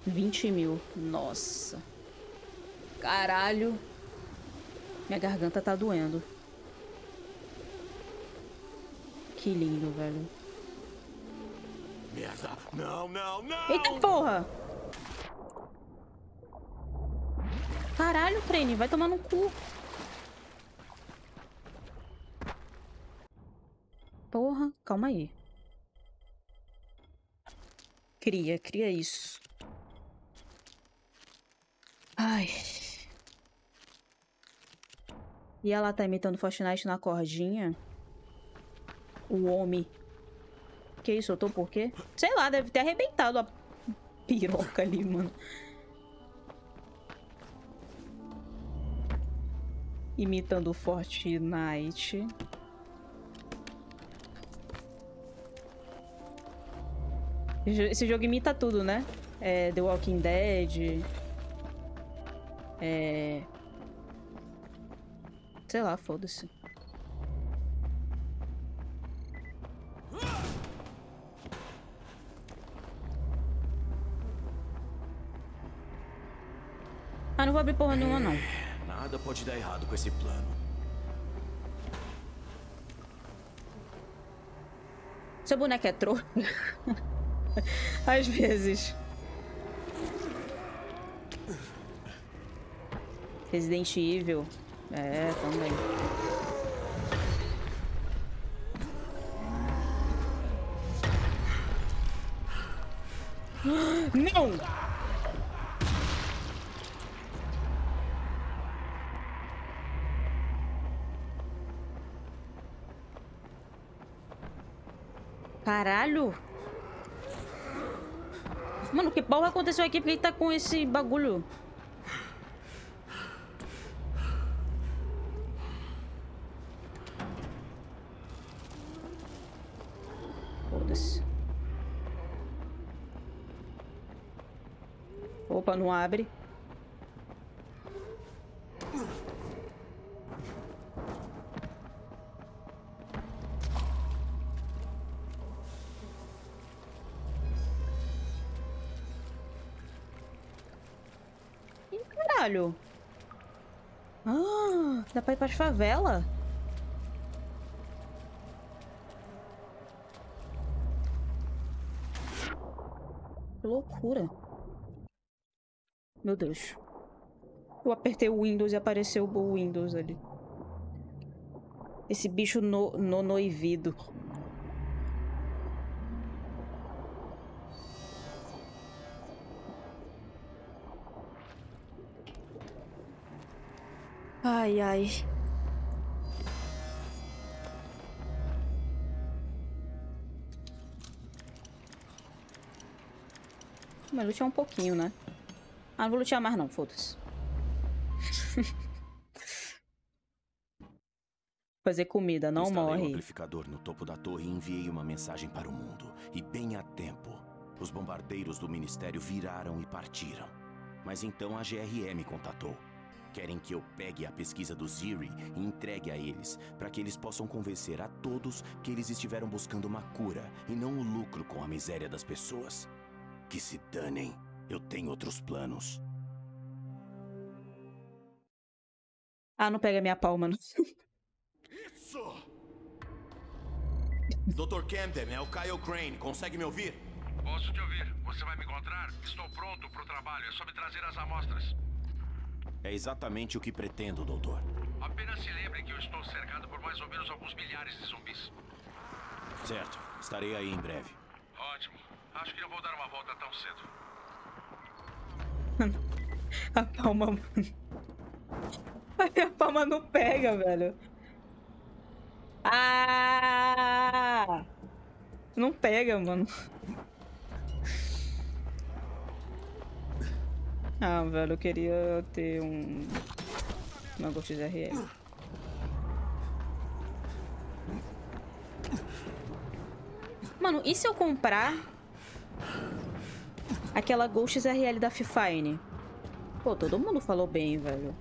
20 mil. Nossa. Caralho. Minha garganta tá doendo. Que lindo, velho. Merda. Não, não, não! Eita porra! Caralho, Crane, vai tomar no cu. Porra, calma aí. Cria isso. Ai. E ela tá imitando Fortnite na cordinha. O homem. Que isso, eu tô por quê? Sei lá, deve ter arrebentado a piroca ali, mano. Imitando Fortnite. Esse jogo imita tudo, né? É The Walking Dead. Sei lá, foda-se. Ah, não vou abrir porra nenhuma, não. Nada pode dar errado com esse plano. Seu boneco é trouxa? Às vezes. Resident Evil. É, também. Não! Caralho! Mano, que porra aconteceu aqui? Porque ele tá com esse bagulho? Foda-se. Opa, não abre. Ih, caralho. Ah, dá pra ir pra favela? Que loucura. Meu Deus. Eu apertei o Windows e apareceu o Windows ali. Esse bicho noivido. Ai, ai. Mas lutear um pouquinho, né? Ah, não vou lutear mais não, foda-se. Fazer comida, não Instalei morre. um amplificador no topo da torre e enviei uma mensagem para o mundo. E bem a tempo. Os bombardeiros do ministério viraram e partiram. Mas então a GRE me contatou. Querem que eu pegue a pesquisa do Ziri e entregue a eles, para que eles possam convencer a todos que eles estiveram buscando uma cura e não o lucro com a miséria das pessoas. Que se danem. Eu tenho outros planos. Ah, não pega minha palma, não. Isso! Dr. Camden, é o Kyle Crane. Consegue me ouvir? Posso te ouvir. Você vai me encontrar? Estou pronto para o trabalho. É só me trazer as amostras. É exatamente o que pretendo, doutor. Apenas se lembre que eu estou cercado por mais ou menos alguns milhares de zumbis. Certo. Estarei aí em breve. Ótimo. Acho que não vou dar uma volta tão cedo. A palma... A palma não pega, velho. Ah! Não pega, mano. Ah, velho, eu queria ter um Ghost RL. Mano, e se eu comprar aquela Ghost RL da Fifine? Pô, todo mundo falou bem, velho.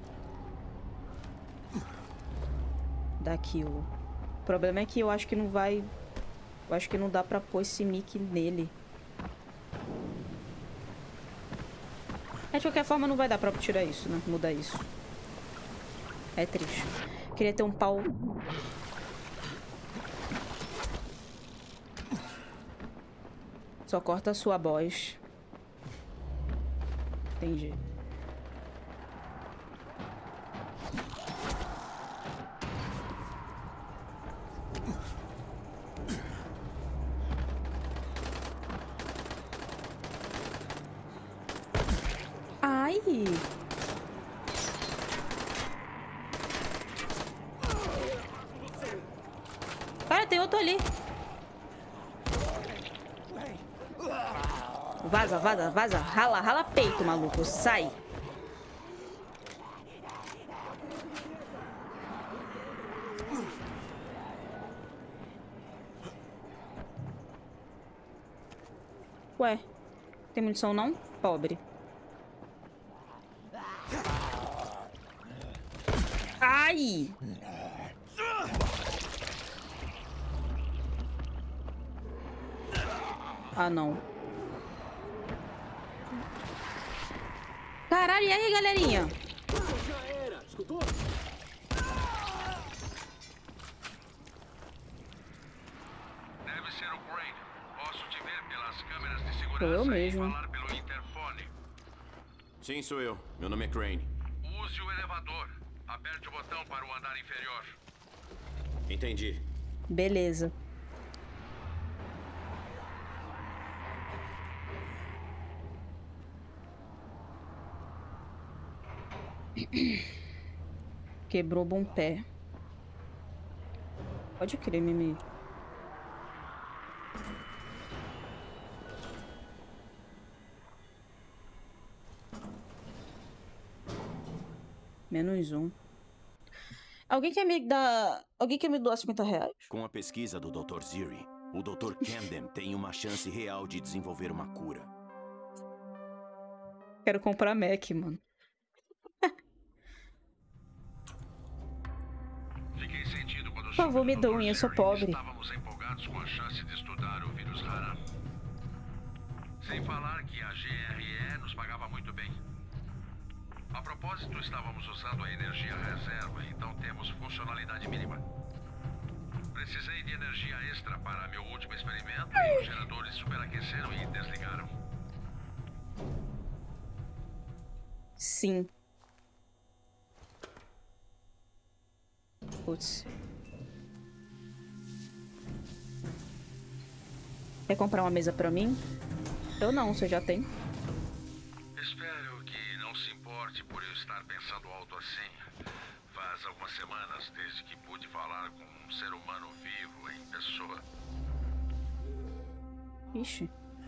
Daquilo. O problema é que eu acho que não vai... Eu acho que não dá pra pôr esse mic nele. Mas de qualquer forma não vai dar pra tirar isso, né? Mudar isso. É triste. Queria ter um pau... Só corta a sua voz. Entendi. Ai! Cara, tem outro ali. Vaza, vaza, vaza. Rala, rala peito, maluco. Sai. Ué, tem munição não? Pobre. Ai! Ah, não. Caralho, e aí, galerinha? Já era, escutou? Deve ser o Crane. Posso te ver pelas câmeras de segurança Sou eu e mesmo. falar pelo interfone. Sim, sou eu. Meu nome é Crane. Use o elevador. Aperte o botão para o andar inferior. Entendi. Beleza. Quebrou bom pé. Pode crer, Mimi. -1. Alguém quer me dar... Alguém quer me doar R$50? Com a pesquisa do Dr. Ziri, o Dr. Camden tem uma chance real de desenvolver uma cura. Quero comprar Mac, mano. Fiquei sentido quando Por favor, me doem, eu sou pobre. Estávamos empolgados com a chance de estudar o vírus rara. Sem falar que a GRE nos pagava muito bem. A propósito, estávamos usando a energia reserva, então temos funcionalidade mínima. Precisei de energia extra para meu último experimento e os geradores superaqueceram e desligaram. Sim. Putz. Quer comprar uma mesa pra mim? Eu não, você já tem. Espero que não se importe por eu estar pensando alto assim. Faz algumas semanas desde que pude falar com um ser humano vivo em pessoa. Ixi.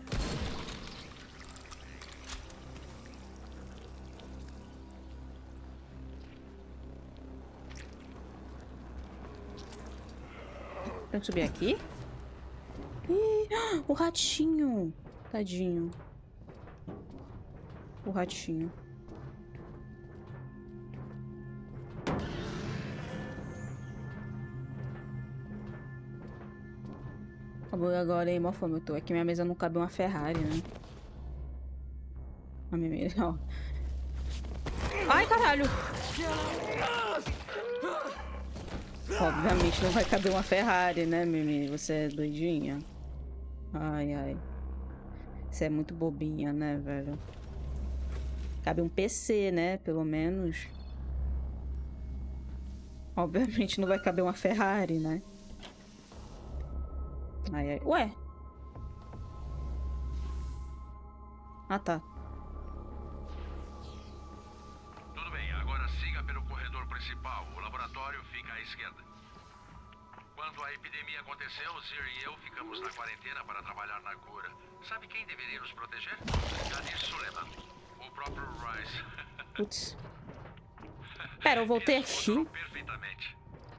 Tem que subir aqui? Ih, o ratinho. Tadinho. O ratinho. Acabou agora, hein, mofo, eu tô aqui, minha mesa não cabe uma Ferrari, né? A minha mesa, ó. Ai, caralho! Obviamente não vai caber uma Ferrari, né, Mimi? Você é doidinha? Ai, ai. Você é muito bobinha, né, velho? Cabe um PC, né? Pelo menos. Obviamente não vai caber uma Ferrari, né? Ai, ai. Ué? Ah, tá. Tudo bem, agora siga pelo corredor principal. O laboratório fica à esquerda. Quando a epidemia aconteceu, Ziri e eu ficamos na quarentena para trabalhar na cura. Sabe quem deveria nos proteger? Nadir Suleiman. O próprio Rice. Putz. Pera, eu voltei Isso funcionou aqui. perfeitamente.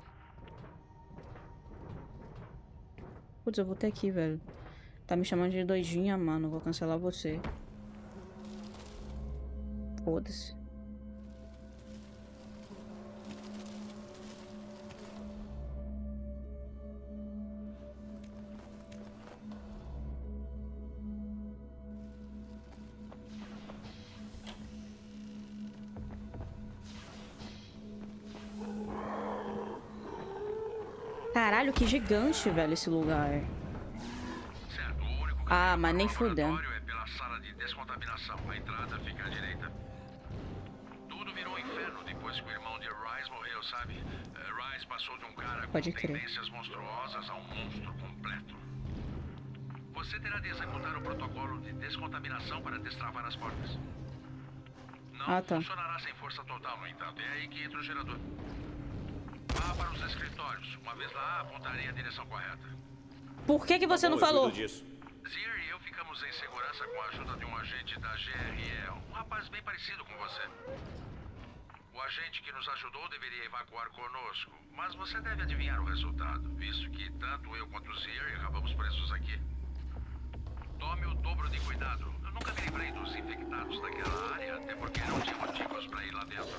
Putz, eu voltei aqui, velho. Tá me chamando de doidinha, mano. Vou cancelar você. Foda-se. Caralho, que gigante, velho, esse lugar. Certo, o único Ah, mas nem caminho fudendo. para o laboratório é pela sala de descontaminação. A entrada fica à direita. Tudo virou um inferno depois que o irmão de Rise morreu, sabe? Rise passou de um cara com Pode crer. tendências monstruosas a um monstro completo. Você terá de executar o protocolo de descontaminação para destravar as portas. Não Ah, tá. funcionará sem força total, no entanto. É aí que entra o gerador. Vá para os escritórios. Uma vez lá, apontarei a direção correta. Por que você não falou? Zir e eu ficamos em segurança com a ajuda de um agente da GRE, um rapaz bem parecido com você. O agente que nos ajudou deveria evacuar conosco, mas você deve adivinhar o resultado, visto que tanto eu quanto o Zir acabamos presos aqui. Tome o dobro de cuidado. Eu nunca me livrei dos infectados daquela área, até porque não tinha motivos para ir lá dentro.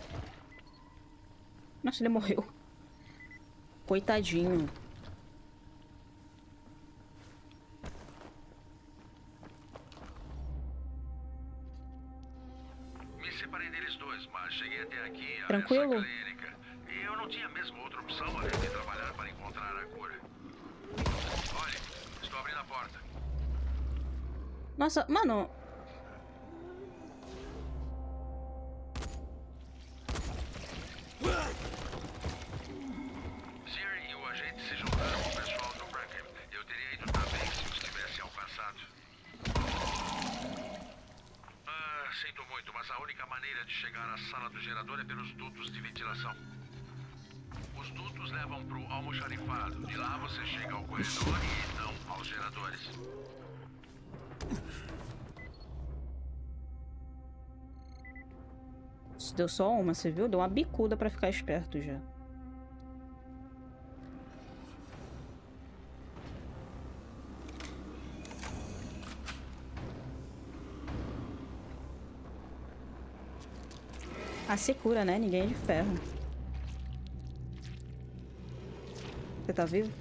Nossa, ele morreu. Coitadinho. Me separei deles dois, mas cheguei até aqui a Tranquilo? essa clínica. E eu não tinha mesmo outra opção além de trabalhar para encontrar a cura. Olhe, estou abrindo a porta. Nossa, mano. Zir e o agente se juntaram com o pessoal do Rackham. Eu teria ido também se os tivesse alcançado. Sinto muito, mas a única maneira de chegar à sala do gerador é pelos dutos de ventilação. Os dutos levam pro almoxarifado. De lá você chega ao corredor e não aos geradores. Isso deu só uma, você viu? Deu uma bicuda pra ficar esperto já. Ah, se cura, né? Ninguém é de ferro. Você tá vivo?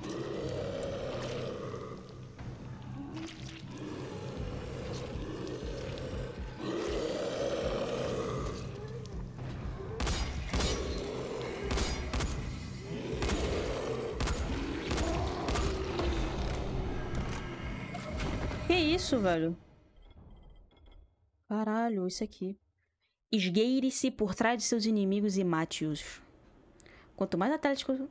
Que isso, velho? Caralho, isso aqui. Esgueire-se por trás de seus inimigos e mate-os. Quanto mais atlético...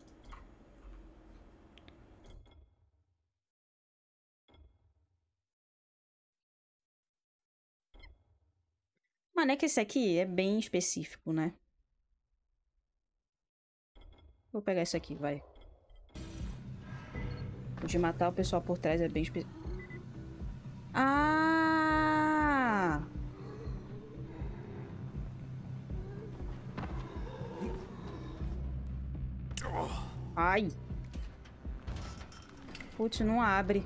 Mano, é que esse aqui é bem específico, né? Vou pegar isso aqui, vai. O de matar o pessoal por trás é bem específico. Ah! Ai! Putz, não abre.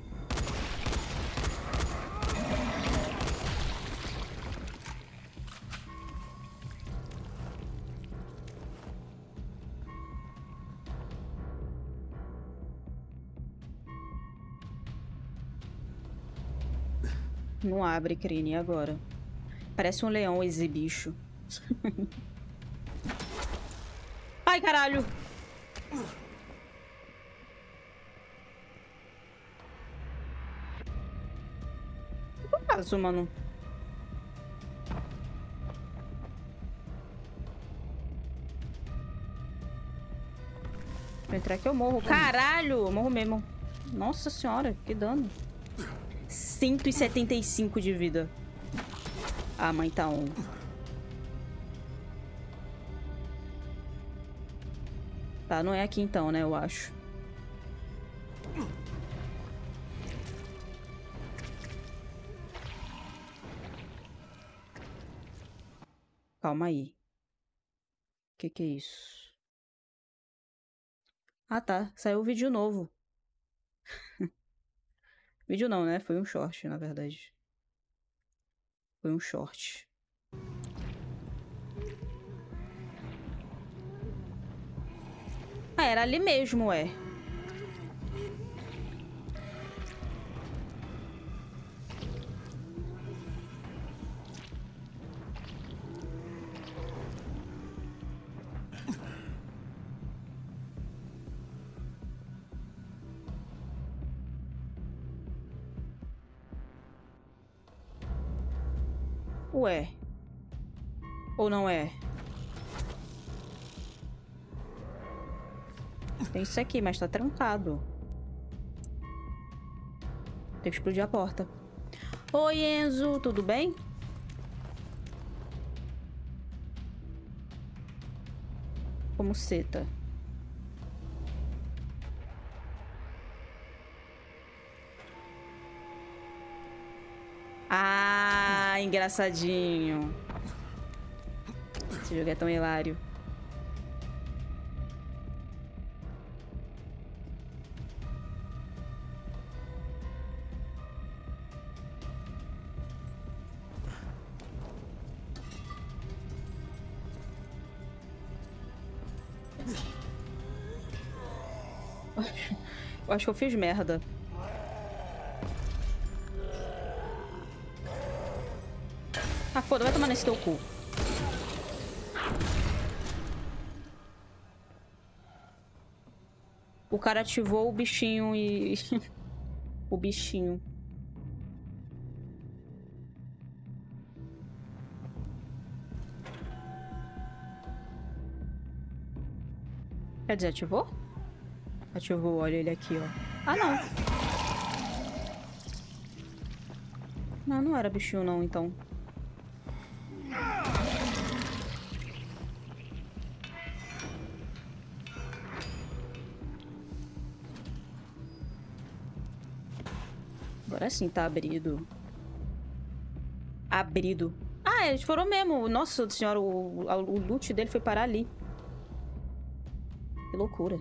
Não abre, Crine, agora. Parece um leão esse bicho. Ai, caralho! O que eu faço, mano? Se eu entrar aqui eu morro. Caralho! Eu morro mesmo. Nossa senhora, que dano. 175 de vida. Ah, mãe tá on. Tá, não é aqui então, né? Eu acho. Calma aí. Que é isso? Ah, tá. Saiu o vídeo novo. Vídeo não, né? Foi um short, na verdade. Foi um short. Ah, era ali mesmo, é. Ué. Ou não é? Tem isso aqui, mas tá trancado. Tem que explodir a porta. Oi, Enzo, tudo bem? Como seta. Ah, engraçadinho. Esse jogo é tão hilário. Eu acho que eu fiz merda. Ah, foda, vai tomar nesse teu cu. O cara ativou o bichinho e... o bichinho. Quer dizer, ativou? Ativou, olha ele aqui, ó. Ah, não. Não, não era bichinho não, então. Agora sim tá abrido. Abrido. Ah, eles foram mesmo. Nossa senhora, o loot dele foi parar ali. Que loucura.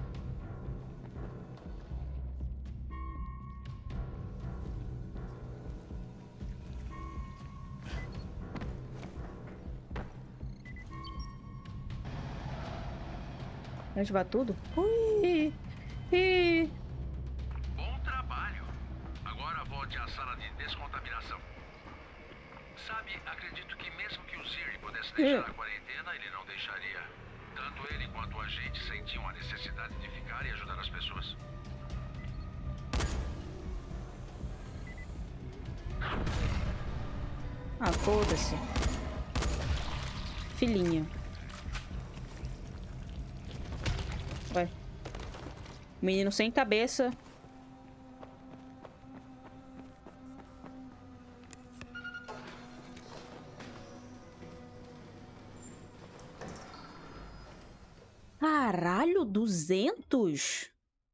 A gente vai tudo? Ui! Ih! Bom trabalho. Agora volte à sala de descontaminação. Sabe, acredito que mesmo que o Ziri pudesse deixar a quarentena, ele não deixaria. Tanto ele quanto a gente sentiam a necessidade de ficar e ajudar as pessoas. Ah, foda-se. Filhinha. Vai. Menino sem cabeça. Caralho, 200?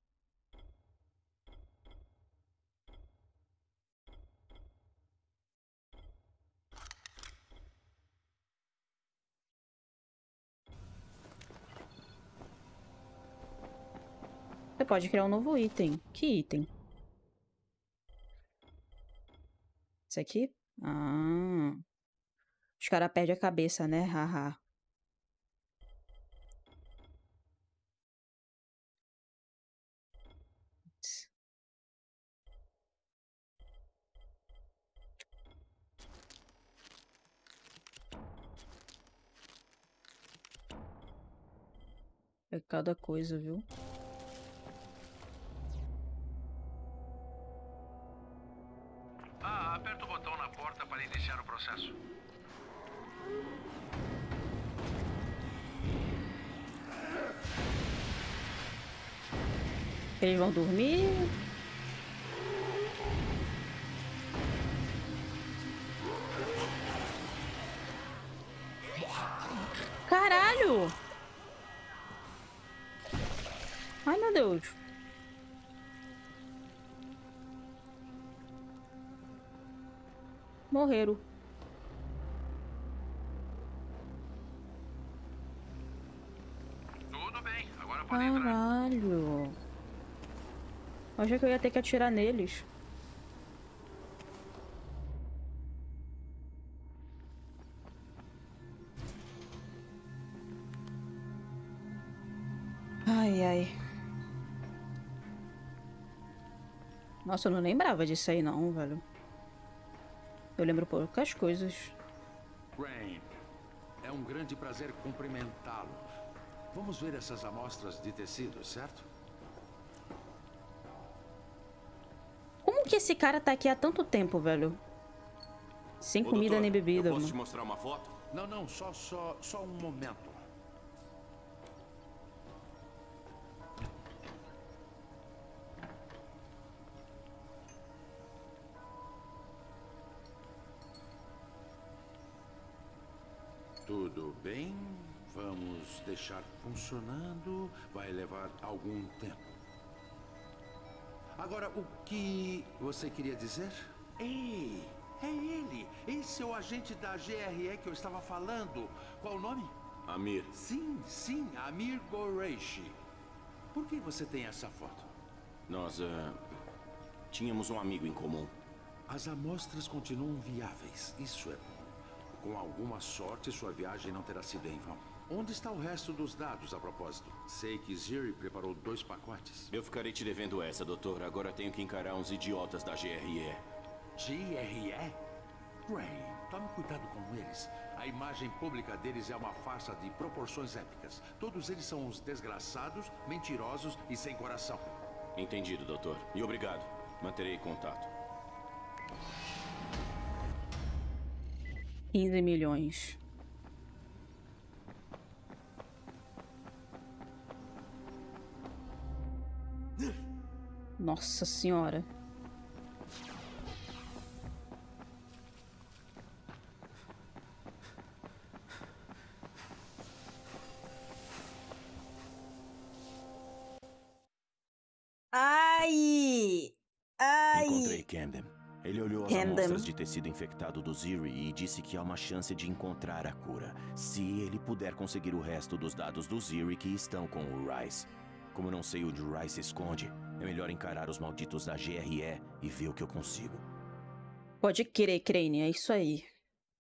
Você pode criar um novo item. Que item? Esse aqui? Ah. Os caras perdem a cabeça, né? Haha. É cada coisa, viu? Ah, aperta o botão na porta para iniciar o processo. Eles vão dormir. Caralho! Ai, meu Deus. Morreram. Tudo bem, agora pode entrar. Caralho. Eu achei que eu ia ter que atirar neles. Ai, ai. Nossa, eu não lembrava disso aí não, velho. Eu lembro poucas coisas. Rain, é um grande prazer cumprimentá-lo. Vamos ver essas amostras de tecido, certo? Como que esse cara tá aqui há tanto tempo, velho? Sem Ô, comida doutor, nem bebida, eu posso te mano. mostrar uma foto? Não, só um momento. Tudo bem, vamos deixar funcionando. Vai levar algum tempo. Agora, o que você queria dizer? Ei, é ele. Esse é o agente da GRE que eu estava falando. Qual o nome? Amir. Sim, Amir Qureshi. Por que você tem essa foto? Nós, tínhamos um amigo em comum. As amostras continuam viáveis, isso é bom. Com alguma sorte, sua viagem não terá sido em vão. Onde está o resto dos dados, a propósito? Sei que Ziri preparou 2 pacotes. Eu ficarei te devendo essa, doutor. Agora tenho que encarar uns idiotas da GRE. GRE? Ray, tome cuidado com eles. A imagem pública deles é uma farsa de proporções épicas. Todos eles são uns desgraçados, mentirosos e sem coração. Entendido, doutor. E obrigado. Manterei contato. 15 milhões. Nossa senhora. Ai! Encontrei Camden. Ele olhou as Camden. amostras de tecido infectado do Ziri e disse que há uma chance de encontrar a cura, se ele puder conseguir o resto dos dados do Ziri que estão com o Rice. Como eu não sei onde o Rice se esconde, é melhor encarar os malditos da GRE e ver o que eu consigo. Pode crer, Crane, é isso aí.